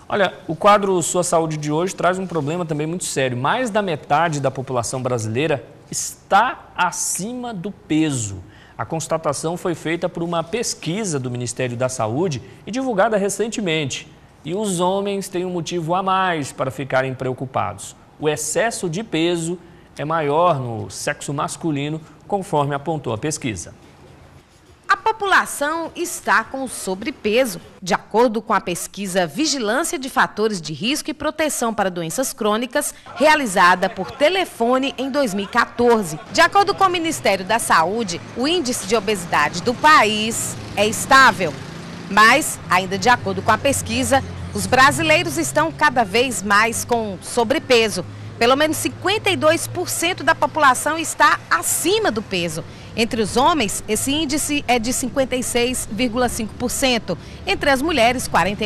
Olha, o quadro Sua Saúde de hoje traz um problema também muito sério. Mais da metade da população brasileira está acima do peso. A constatação foi feita por uma pesquisa do Ministério da Saúde e divulgada recentemente. E os homens têm um motivo a mais para ficarem preocupados. O excesso de peso é maior no sexo masculino, conforme apontou a pesquisa. A população está com sobrepeso. De acordo com a pesquisa Vigilância de Fatores de Risco e Proteção para Doenças Crônicas, realizada por telefone em 2014. De acordo com o Ministério da Saúde, o índice de obesidade do país é estável. Mas, ainda de acordo com a pesquisa, os brasileiros estão cada vez mais com sobrepeso. Pelo menos 52% da população está acima do peso. Entre os homens, esse índice é de 56,5%. Entre as mulheres,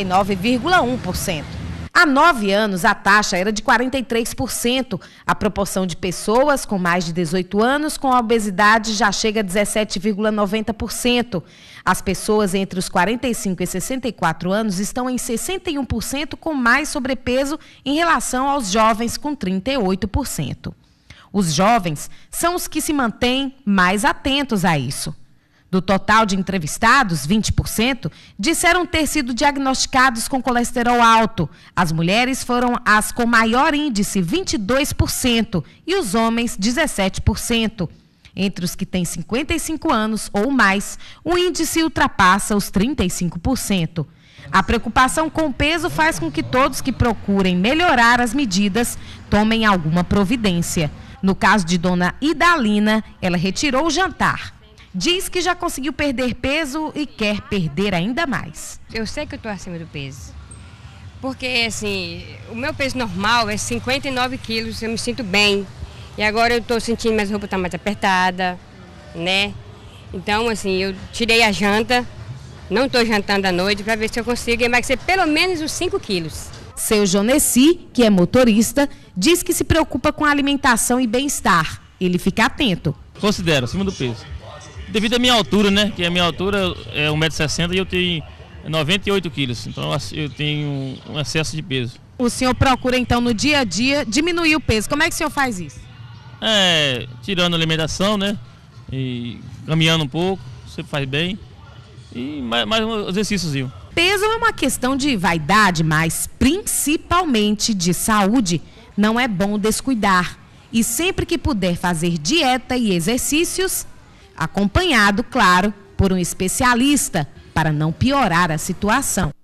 49,1%. Há 9 anos, a taxa era de 43%. A proporção de pessoas com mais de 18 anos com obesidade já chega a 17,90%. As pessoas entre os 45 e 64 anos estão em 61% com mais sobrepeso em relação aos jovens com 38%. Os jovens são os que se mantêm mais atentos a isso. Do total de entrevistados, 20% disseram ter sido diagnosticados com colesterol alto. As mulheres foram as com maior índice, 22%, e os homens, 17%. Entre os que têm 55 anos ou mais, o índice ultrapassa os 35%. A preocupação com o peso faz com que todos que procurem melhorar as medidas tomem alguma providência. No caso de dona Idalina, ela retirou o jantar. Diz que já conseguiu perder peso e quer perder ainda mais. Eu sei que eu estou acima do peso. Porque, assim, o meu peso normal é 59 quilos, eu me sinto bem. E agora eu estou sentindo minhas roupas estão mais apertadas, né? Então, assim, eu tirei a janta, não estou jantando à noite para ver se eu consigo emagrecer pelo menos os 5 quilos. Seu Jonessi, que é motorista, diz que se preocupa com a alimentação e bem-estar. Ele fica atento. Considero acima do peso. Devido à minha altura, né? Que a minha altura é 1,60 m e eu tenho 98 quilos. Então eu tenho um excesso de peso. O senhor procura, então, no dia a dia, diminuir o peso. Como é que o senhor faz isso? Tirando a alimentação, né? E caminhando um pouco, você faz bem. E mais um exercíciozinho. Peso é uma questão de vaidade, mas principalmente de saúde. Não é bom descuidar. E sempre que puder fazer dieta e exercícios, acompanhado, claro, por um especialista, para não piorar a situação.